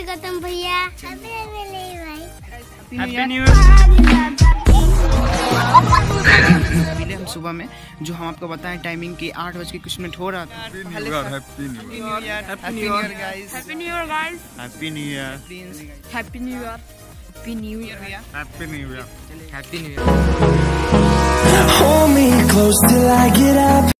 गौतम भैया। Happy new मिले हम सुबह में, जो हम आपको बताएं टाइमिंग की 8:20 हो रहा था। Happy new year happy new year guys, happy new year happy new year, happy new year happy new year, happy new year happy new year. Hold me close till I get up.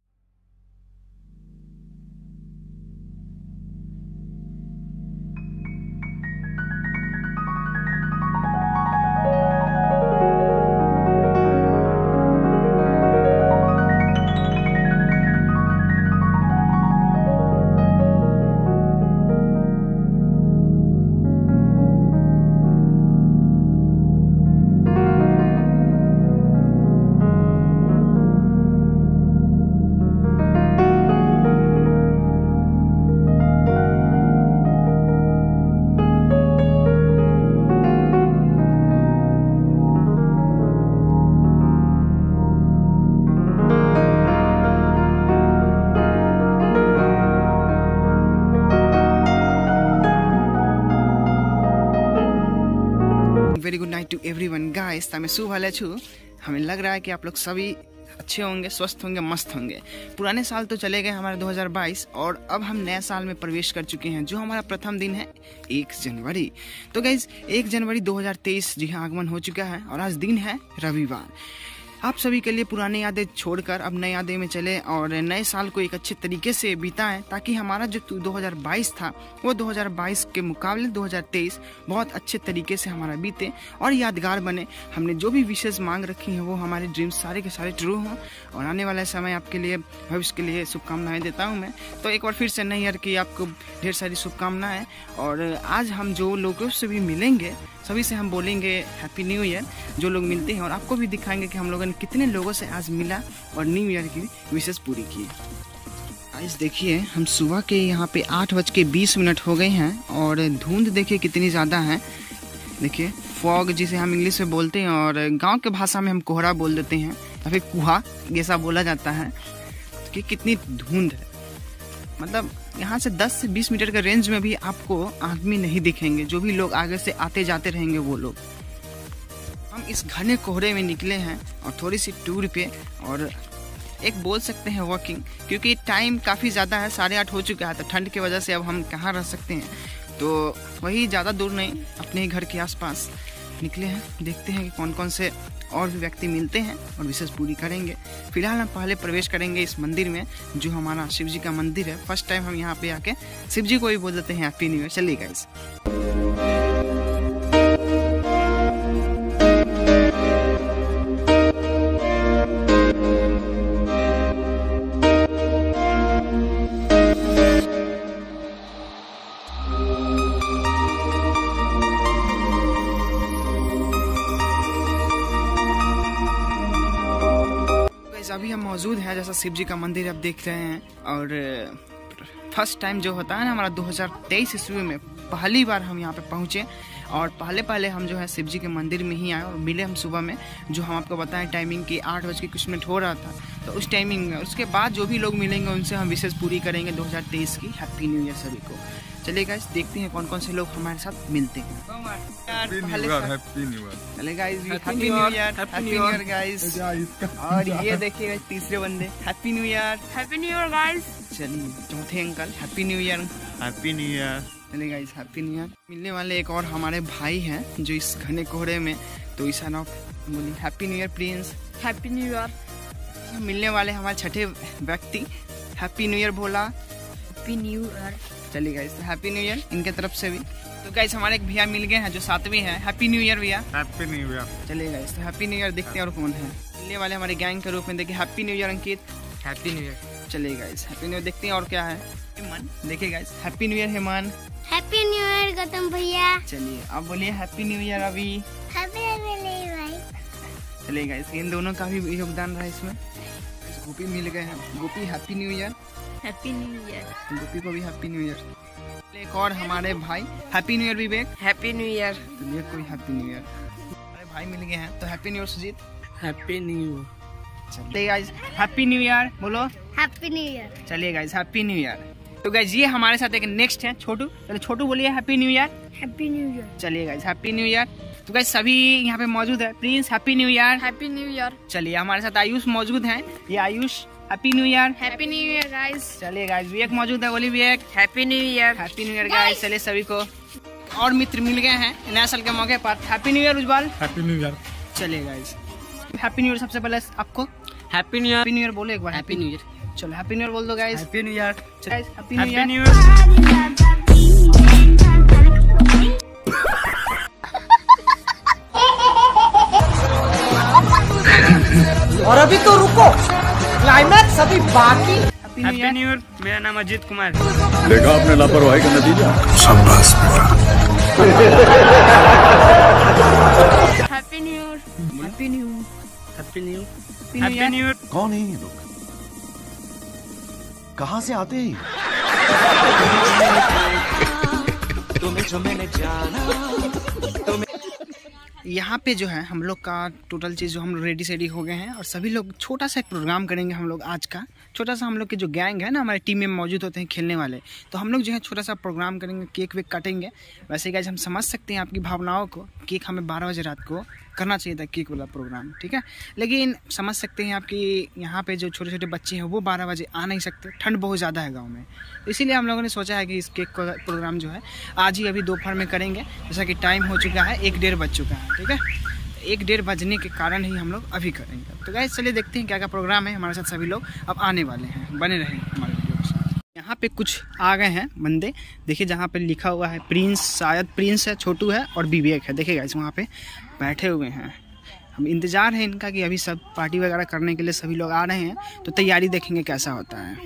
Very good night to everyone guys. मैं शुभ हाल छू। हमें लग रहा है कि आप लोग सभी अच्छे होंगे, स्वस्थ होंगे, मस्त होंगे। पुराने साल तो चले गए हमारे 2022 और अब हम नए साल में प्रवेश कर चुके हैं, जो हमारा प्रथम दिन है 1 जनवरी। तो गाइस 1 जनवरी 2023 जी हाँ आगमन हो चुका है और आज दिन है रविवार। आप सभी के लिए पुरानी यादें छोड़कर अब नई यादें में चले और नए साल को एक अच्छे तरीके से बिताएं, ताकि हमारा जो 2022 था वो 2022 के मुकाबले 2023 बहुत अच्छे तरीके से हमारा बीते और यादगार बने। हमने जो भी विशेष मांग रखी हैं वो हमारे ड्रीम्स सारे के सारे ट्रू हों और आने वाला समय आपके लिए, भविष्य के लिए शुभकामनाएं देता हूं मैं। तो एक बार फिर से नई ईयर की आपको ढेर सारी शुभकामनाएं। और आज हम जो लोगों से भी मिलेंगे सभी से हम बोलेंगे हैप्पी न्यू ईयर, जो लोग मिलते हैं, और आपको भी दिखाएंगे कि हम लोगों ने कितने लोगों से आज मिला और न्यू ईयर की विशेष पूरी की। आज देखिए हम सुबह के यहाँ पे 8:20 हो गए हैं और धुंध देखिए कितनी ज़्यादा है। देखिए फॉग जिसे हम इंग्लिश में बोलते हैं और गांव के भाषा में हम कोहरा बोल देते हैं या फिर कुहा जैसा बोला जाता है कि कितनी धुंध है। मतलब यहाँ से 10 से 20 मीटर के रेंज में भी आपको आदमी नहीं दिखेंगे, जो भी लोग आगे से आते जाते रहेंगे वो लोग। हम इस घने कोहरे में निकले हैं और थोड़ी सी टूर पे और एक बोल सकते हैं वॉकिंग, क्योंकि टाइम काफ़ी ज़्यादा है, 8:30 हो चुका है। तो ठंड की वजह से अब हम कहाँ रह सकते हैं, तो वही ज़्यादा दूर नहीं, अपने ही घर के आसपास निकले हैं। देखते हैं कि कौन कौन से और भी व्यक्ति मिलते हैं और विशेष पूरी करेंगे। फिलहाल हम पहले प्रवेश करेंगे इस मंदिर में, जो हमारा शिव जी का मंदिर है। फर्स्ट टाइम हम यहाँ पे आके शिव जी को भी बोल देते हैं हैप्पी न्यू ईयर। चलिए गाइस। अभी हम मौजूद हैं जैसा शिव जी का मंदिर आप देख रहे हैं। और फर्स्ट टाइम जो होता है ना हमारा 2023 ईस्वी में पहली बार हम यहाँ पे पहुँचे और पहले हम जो है शिव जी के मंदिर में ही आए और मिले हम सुबह में, जो हम आपको बताएं टाइमिंग की 8:20 हो रहा था। तो उस टाइमिंग में उसके बाद जो भी लोग मिलेंगे उनसे हम विशेष पूरी करेंगे 2023 की। हैप्पी न्यू ईयर सभी को। चलिए गाइस देखते हैं कौन कौन से लोग हमारे साथ मिलते हैं। हैप्पी न्यू ईयर चले guys, happy new year guys. और ये देखिए तीसरे बंदे हैप्पी न्यू ईयर गाइस। चलिए चौथे uncle happy new year, happy new year. चलिए गाइस हैप्पी न्यू ईयर। मिलने वाले एक और हमारे भाई हैं जो इस घने कोहरे में, तो ईसा नाम बोलिए happy new year Prince. Happy new year. मिलने वाले हमारे छठे व्यक्ति happy new year Bhola. Happy new year. चलिए गाइस हैप्पी न्यू ईयर इनके तरफ से भी। तो गाइस हमारे एक भैया मिल गए हैं जो 7वीं है। हैप्पी न्यू ईयर भैया। Happy new year. चलिए गाइस तो हैप्पी न्यू ईयर देखते हैं और कौन है मिलने वाले हमारे गैंग के रूप में। देखिए happy new year Ankit. Happy new year. चलिए गाइस हैप्पी न्यू ईयर देखते हैं और क्या है। हेमन देखिए guys happy new year Heman. Happy new year Gautam भैया। चलिए आप बोलिए हैप्पी न्यू ईयर अभी। हैप्पी न्यू ईयर भाई। चलिए गाइस इन दोनों का भी योगदान रहा इसमें। गोपी मिल गए हैं। Gopi happy new year. Happy new year. Gopi को भी हैप्पी न्यू ईयर। एक और हमारे भाई happy new year Vivek. Happy new year. Vivek को भी हैप्पी न्यू ईयर। हमारे भाई मिल गए हैं तो happy new year Sujeet. Happy new. चलिए गाइस हैप्पी न्यू ईयर बोलो। Happy new year. चलिए गाइस हैप्पी न्यू ईयर। तो गाइज ये हमारे साथ एक नेक्स्ट है छोटू। चलो छोटू बोलिए happy new year. Happy new year. चलिए गाइज हैप्पी न्यू ईयर। तो गाइज सभी यहाँ पे मौजूद है। Prince happy new year. Happy new year. चलिए हमारे साथ आयुष मौजूद है। ये Ayush happy new year. Happy new year guys. चलिए गाइज विवेक मौजूद है। बोलिए Vivek happy new year. Happy new year guys. चलिए सभी को और मित्र मिल गए हैं नया साल के मौके पर। Happy new year Ujjwal. Happy new year. चलिए गाइज हैप्पी न्यू ईयर। सबसे पहले आपको happy new year. Happy new year बोलो एक बार। Happy new year. चलो हैप्पी न्यू ईयर बोल दो guys. Happy new year. Happy new year. Year. और अभी तो रुको, क्लाइमैक्स अभी बाकी। Happy new year. मेरा नाम अजीत कुमार। देखा आपने लापरवाही का नतीजा। शाबाश बेटा। Happy new year. Happy new happy new happy new year. कौन है ये लोग? कहाँ से आते हैं? यहाँ पे जो है हम लोग का टोटल चीज़ जो हम लोग रेडी सेडी हो गए हैं और सभी लोग छोटा सा एक प्रोग्राम करेंगे हम लोग आज का। छोटा सा हम लोग के जो गैंग है ना हमारे टीम में मौजूद होते हैं खेलने वाले, तो हम लोग जो है छोटा सा प्रोग्राम करेंगे, केक वेक काटेंगे। वैसे गाइस हम समझ सकते हैं आपकी भावनाओं को। केक हमें 12 बजे रात को करना चाहिए था केक वाला प्रोग्राम, ठीक है, लेकिन समझ सकते हैं आपकी यहाँ पे जो छोटे छोटे बच्चे हैं वो 12 बजे आ नहीं सकते, ठंड बहुत ज़्यादा है गाँव में। इसीलिए हम लोगों ने सोचा है कि इस केक का प्रोग्राम जो है आज ही अभी दोपहर में करेंगे। जैसा कि टाइम हो चुका है 1-1:30 बज चुका है, ठीक है, 1-1:30 बजने के कारण ही हम लोग अभी करेंगे। तो गाइस चलिए देखते हैं क्या क्या प्रोग्राम है। हमारे साथ सभी लोग अब आने वाले हैं, बने रहें हमारे वीडियो के साथ। यहाँ पे कुछ आ गए हैं बंदे, देखिए जहाँ पे लिखा हुआ है प्रिंस, शायद प्रिंस है, छोटू है और विवेक है। देखिए गाइस वहाँ पे बैठे हुए हैं। हम इंतज़ार है इनका कि अभी सब पार्टी वगैरह करने के लिए सभी लोग आ रहे हैं, तो तैयारी देखेंगे कैसा होता है।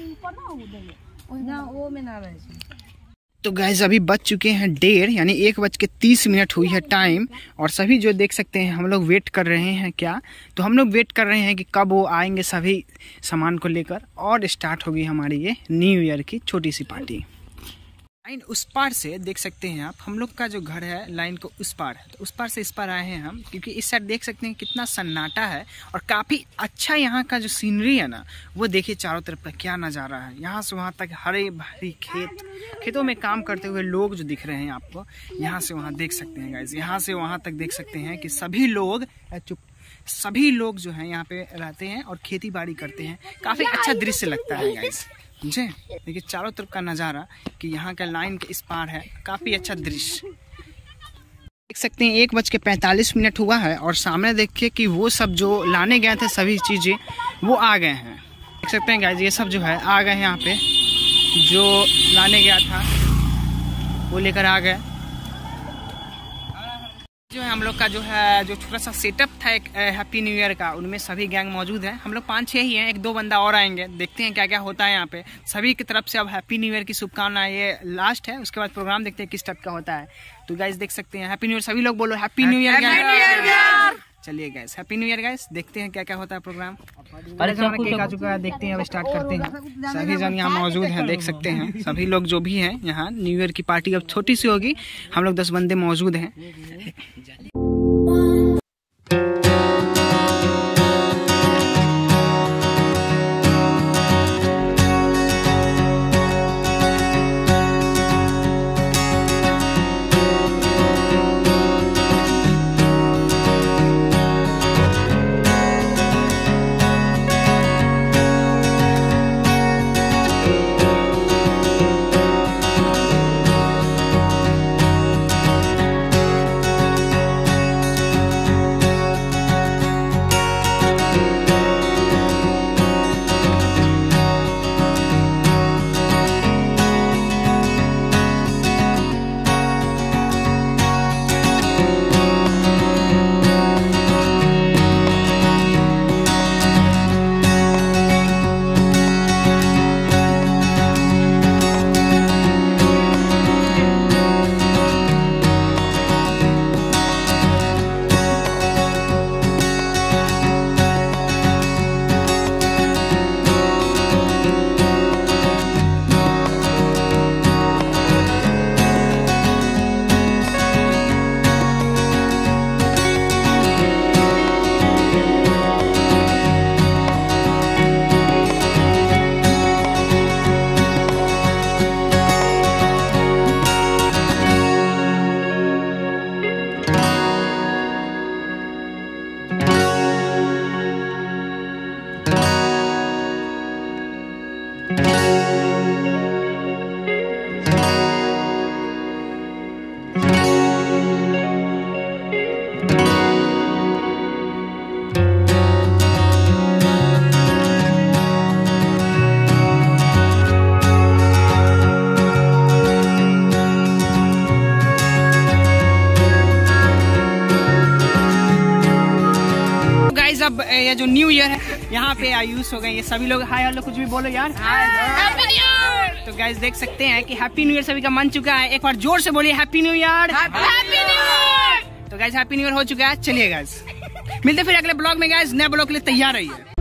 तो गाइस अभी बज चुके हैं 1:30 यानी 1:30 हुई है टाइम, और सभी जो देख सकते हैं हम लोग वेट कर रहे हैं। क्या तो हम लोग वेट कर रहे हैं कि कब वो आएंगे सभी सामान को लेकर, और स्टार्ट होगी हमारी ये न्यू ईयर की छोटी सी पार्टी। लाइन उस पार से देख सकते हैं आप, हम लोग का जो घर है लाइन को उस पार है, तो उस पार से इस पार आए हैं हम, क्योंकि इस साइड देख सकते हैं कितना सन्नाटा है और काफ़ी अच्छा यहाँ का जो सीनरी है ना, वो देखिए चारों तरफ का क्या नज़ारा है। यहाँ से वहाँ तक हरे भरे खेतों में काम करते हुए लोग जो दिख रहे हैं आपको, यहाँ से वहाँ देख सकते हैं गाइस, यहाँ से वहाँ तक देख सकते हैं कि सभी लोग जो हैं यहाँ पे रहते हैं और खेती बाड़ी करते हैं। काफ़ी अच्छा दृश्य लगता है गाइस मुझे। देखिए चारों तरफ का नज़ारा कि यहाँ का लाइन के इस पार है, काफ़ी अच्छा दृश्य देख सकते हैं। 1:45 हुआ है और सामने देखिए कि वो सब जो लाने गए थे सभी चीज़ें वो आ गए हैं। देख सकते हैं गाइस ये सब जो है आ गए हैं, यहाँ पे जो लाने गया था वो लेकर आ गए। जो है हम लोग का जो है जो छोटा सा सेटअप था एक हैप्पी न्यू ईयर का, उनमें सभी गैंग मौजूद है। हम लोग 5-6 ही हैं, 1-2 बंदा और आएंगे, देखते हैं क्या क्या होता है यहाँ पे। सभी की तरफ से अब हैप्पी न्यू ईयर की शुभकामनाएं। ये लास्ट है, उसके बाद प्रोग्राम देखते हैं किस टाइप का होता है। तो गाइस देख सकते हैं हैप्पी न्यू ईयर, सभी लोग बोलो हैप्पी न्यू ईयर। चलिए guys happy new year guys, देखते हैं क्या क्या होता है प्रोग्राम। केक आ चुका है, देखते हैं अब स्टार्ट करते हैं। सभी जन यहाँ मौजूद हैं, देख सकते हैं सभी लोग जो भी हैं यहाँ। न्यू ईयर की पार्टी अब छोटी सी होगी, हम लोग 10 बंदे मौजूद हैं। मतलब ये जो न्यू ईयर है यहाँ पे आयुष हो गए, ये सभी लोग हाय हेलो कुछ भी बोलो यार। तो गाइस देख सकते हैं कि हैप्पी न्यू ईयर सभी का मन चुका है। एक बार जोर से बोलिए हैप्पी न्यू ईयर। तो गाइस हैप्पी न्यू ईयर हो चुका है। चलिए गाइस मिलते फिर अगले ब्लॉग में। गाइस नए ब्लॉग के लिए तैयार रहिए।